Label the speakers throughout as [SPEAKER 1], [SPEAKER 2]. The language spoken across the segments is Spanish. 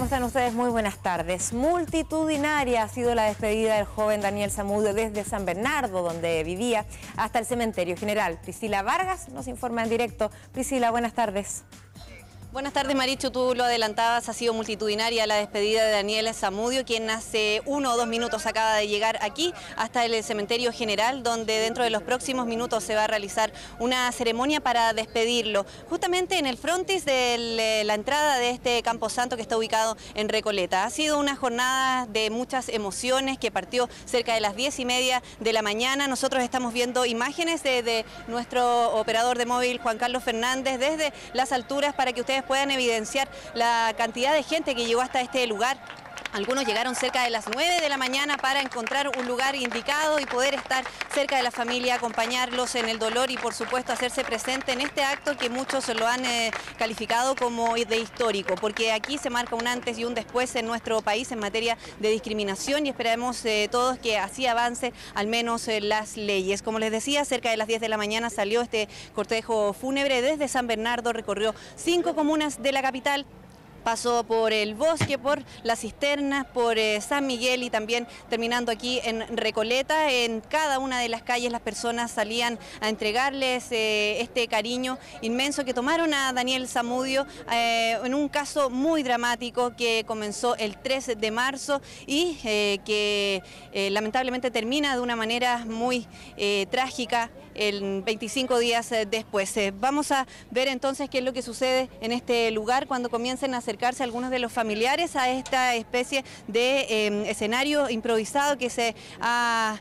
[SPEAKER 1] están ustedes? Muy buenas tardes. Multitudinaria ha sido la despedida del joven Daniel Zamudio desde San Bernardo, donde vivía, hasta el cementerio general. Priscila Vargas nos informa en directo. Priscila, buenas tardes.
[SPEAKER 2] Buenas tardes, Marichu, tú lo adelantabas, ha sido multitudinaria la despedida de Daniel Zamudio, quien hace 1 o 2 minutos acaba de llegar aquí hasta el cementerio general, donde dentro de los próximos minutos se va a realizar una ceremonia para despedirlo, justamente en el frontis de la entrada de este camposanto que está ubicado en Recoleta. Ha sido una jornada de muchas emociones que partió cerca de las 10:30 de la mañana. Nosotros estamos viendo imágenes de nuestro operador de móvil, Juan Carlos Fernández, desde las alturas para que ustedes puedan evidenciar la cantidad de gente que llegó hasta este lugar. Algunos llegaron cerca de las 9 de la mañana para encontrar un lugar indicado y poder estar cerca de la familia, acompañarlos en el dolor y por supuesto hacerse presente en este acto que muchos lo han calificado como de histórico, porque aquí se marca un antes y un después en nuestro país en materia de discriminación y esperamos todos que así avance al menos las leyes. Como les decía, cerca de las 10 de la mañana salió este cortejo fúnebre desde San Bernardo, recorrió 5 comunas de la capital. Pasó por el Bosque, por Las Cisternas, por San Miguel y también terminando aquí en Recoleta. En cada una de las calles las personas salían a entregarles este cariño inmenso que tomaron a Daniel Zamudio en un caso muy dramático que comenzó el 3 de marzo y que lamentablemente termina de una manera muy trágica el 25 días después. Vamos a ver entonces qué es lo que sucede en este lugar cuando comiencen a acercarse algunos de los familiares a esta especie de escenario improvisado que se ha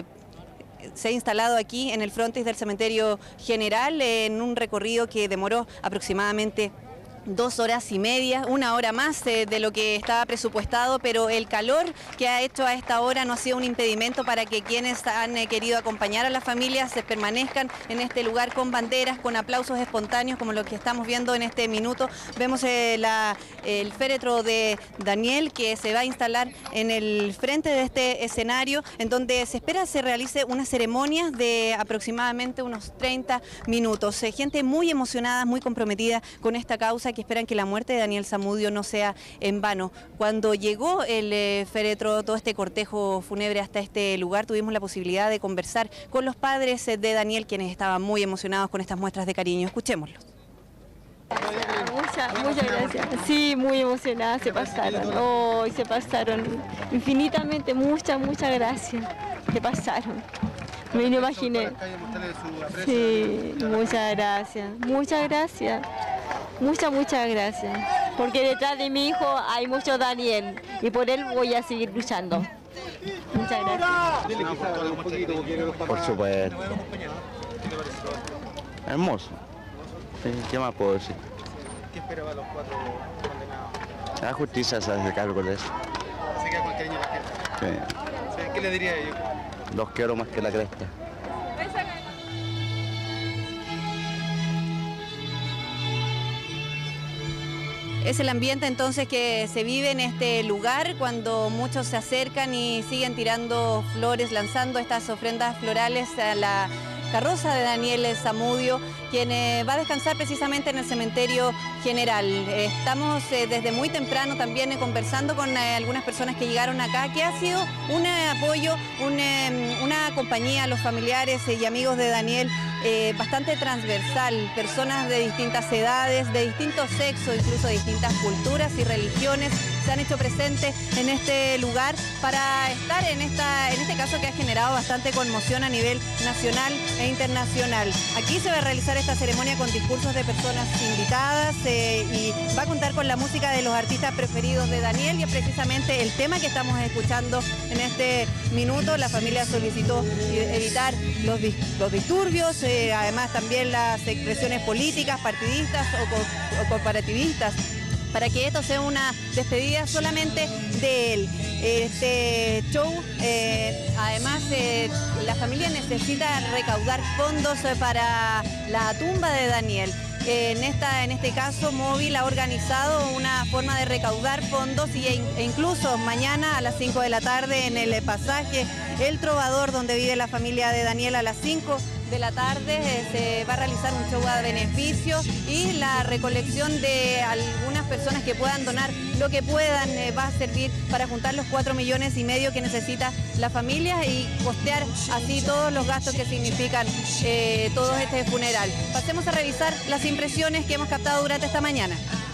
[SPEAKER 2] instalado aquí en el frontis del cementerio general en un recorrido que demoró aproximadamente 2 horas y media, 1 hora más de lo que estaba presupuestado, pero el calor que ha hecho a esta hora no ha sido un impedimento para que quienes han querido acompañar a las familias se permanezcan en este lugar con banderas, con aplausos espontáneos como lo que estamos viendo en este minuto. Vemos el féretro de Daniel que se va a instalar en el frente de este escenario, en donde se espera se realice una ceremonia de aproximadamente unos 30 minutos. Gente muy emocionada, muy comprometida con esta causa, que esperan que la muerte de Daniel Zamudio no sea en vano. Cuando llegó el féretro, todo este cortejo fúnebre hasta este lugar, tuvimos la posibilidad de conversar con los padres de Daniel, quienes estaban muy emocionados con estas muestras de cariño. Escuchémoslos.
[SPEAKER 3] Muchas gracias. Sí, muy emocionadas, se pasaron. Oh, se pasaron infinitamente, muchas gracias. Se pasaron. Me lo imaginé. Sí, muchas gracias. Muchas gracias, porque detrás de mi hijo hay mucho Daniel y por él voy a seguir luchando. Muchas gracias.
[SPEAKER 4] Por supuesto. Hermoso. ¿Qué más puedo decir?
[SPEAKER 5] ¿Qué esperaba los 4 condenados?
[SPEAKER 4] La justicia se hace cargo de eso.
[SPEAKER 5] Se queda con cariño la gente.
[SPEAKER 4] Sí.
[SPEAKER 5] ¿Qué le diría a ellos?
[SPEAKER 4] Los quiero más que la cresta.
[SPEAKER 2] Es el ambiente entonces que se vive en este lugar cuando muchos se acercan y siguen tirando flores, lanzando estas ofrendas florales a la carroza de Daniel Zamudio, quien va a descansar precisamente en el cementerio general. Estamos desde muy temprano también conversando con algunas personas que llegaron acá, que ha sido un apoyo, una compañía a los familiares y amigos de Daniel bastante transversal, personas de distintas edades, de distintos sexos, incluso de distintas culturas y religiones, se han hecho presentes en este lugar para estar en este caso que ha generado bastante conmoción a nivel nacional e internacional. Aquí se va a realizar esta ceremonia con discursos de personas invitadas y va a contar con la música de los artistas preferidos de Daniel, y es precisamente el tema que estamos escuchando en este minuto. La familia solicitó evitar los disturbios, además también las expresiones políticas, partidistas o corporativistas, para que esto sea una despedida solamente de él. Este show, además, la familia necesita recaudar fondos para la tumba de Daniel. En este caso, Móvil ha organizado una forma de recaudar fondos e incluso mañana a las 5 de la tarde en el pasaje El Trovador, donde vive la familia de Daniel, a las 5 de la tarde se va a realizar un show a beneficio y la recolección de algunas personas que puedan donar lo que puedan va a servir para juntar los 4,5 millones que necesita la familia y costear así todos los gastos que significan todo este funeral. Pasemos a revisar las impresiones que hemos captado durante esta mañana.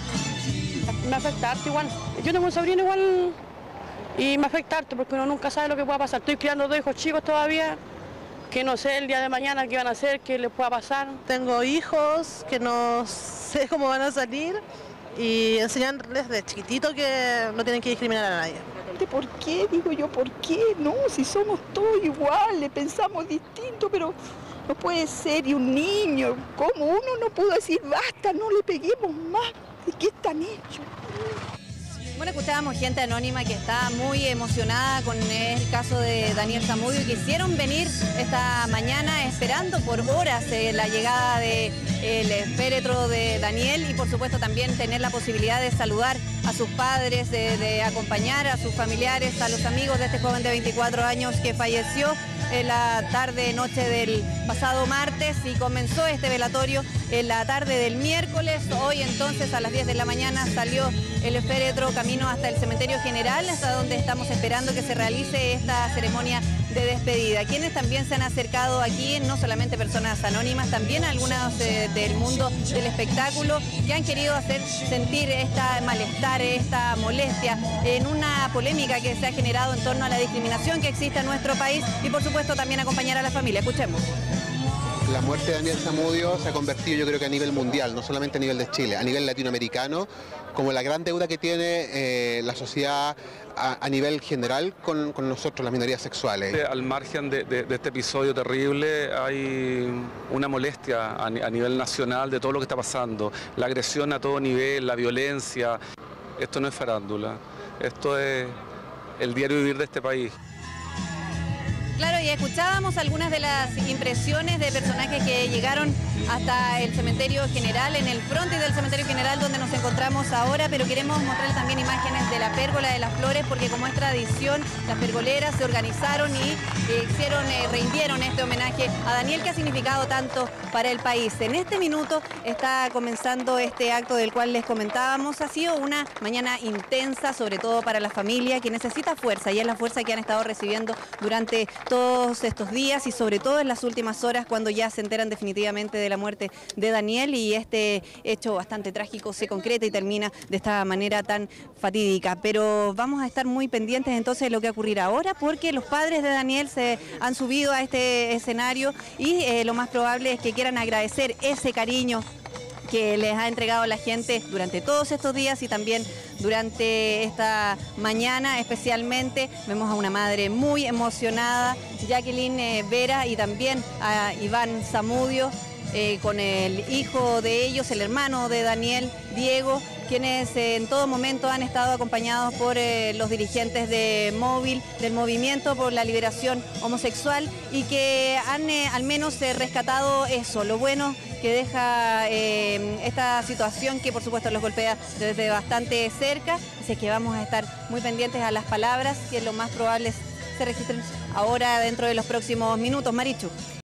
[SPEAKER 6] Me afecta harto igual. Yo tengo un sobrino igual y me afecta harto porque uno nunca sabe lo que pueda pasar. Estoy criando 2 hijos chicos todavía, que no sé el día de mañana qué van a hacer, qué les pueda pasar.
[SPEAKER 7] Tengo hijos que no sé cómo van a salir y enseñarles desde chiquitito que no tienen que discriminar a nadie.
[SPEAKER 8] ¿Por qué? Digo yo, ¿por qué? No, si somos todos iguales, pensamos distinto, pero no puede ser. Y un niño, ¿cómo uno no pudo decir basta, no le peguemos más? ¿De qué están hechos?
[SPEAKER 2] Bueno, escuchábamos gente anónima que está muy emocionada con el caso de Daniel Zamudio y quisieron venir esta mañana esperando por horas la llegada del féretro de Daniel y por supuesto también tener la posibilidad de saludar a sus padres, de acompañar a sus familiares, a los amigos de este joven de 24 años que falleció en la tarde-noche del pasado martes y comenzó este velatorio en la tarde del miércoles. Hoy entonces a las 10 de la mañana salió el féretro camino hasta el cementerio general, hasta donde estamos esperando que se realice esta ceremonia de despedida. Quienes también se han acercado aquí, no solamente personas anónimas, también algunas del mundo del espectáculo que han querido hacer sentir esta malestar, esta molestia en una polémica que se ha generado en torno a la discriminación que existe en nuestro país y por supuesto también acompañar a la familia. Escuchemos.
[SPEAKER 9] La muerte de Daniel Zamudio se ha convertido, yo creo que a nivel mundial, no solamente a nivel de Chile, a nivel latinoamericano, como la gran deuda que tiene la sociedad a nivel general con nosotros, las minorías sexuales.
[SPEAKER 10] Al margen de este episodio terrible, hay una molestia a nivel nacional de todo lo que está pasando, la agresión a todo nivel, la violencia. Esto no es farándula, esto es el diario vivir de este país.
[SPEAKER 2] Claro, y escuchábamos algunas de las impresiones de personajes que llegaron hasta el cementerio general, en el frontis del cementerio general donde nos encontramos ahora, pero queremos mostrarles también imágenes de la pérgola de las flores porque como es tradición, las pergoleras se organizaron y rindieron este homenaje a Daniel que ha significado tanto para el país. En este minuto está comenzando este acto del cual les comentábamos. Ha sido una mañana intensa, sobre todo para la familia que necesita fuerza y es la fuerza que han estado recibiendo durante todos estos días y sobre todo en las últimas horas cuando ya se enteran definitivamente de la muerte de Daniel y este hecho bastante trágico se concreta y termina de esta manera tan fatídica. Pero vamos a estar muy pendientes entonces de lo que ocurrirá ahora porque los padres de Daniel se han subido a este escenario y lo más probable es que quieran agradecer ese cariño que les ha entregado la gente durante todos estos días y también durante esta mañana especialmente. Vemos a una madre muy emocionada, Jacqueline Vera, y también a Iván Zamudio, con el hijo de ellos, el hermano de Daniel, Diego, quienes en todo momento han estado acompañados por los dirigentes de Móvil, del Movimiento por la Liberación Homosexual y que han al menos rescatado eso, lo bueno que deja esta situación que por supuesto los golpea desde bastante cerca. Así que vamos a estar muy pendientes a las palabras que lo más probable se registren ahora dentro de los próximos minutos. Marichu.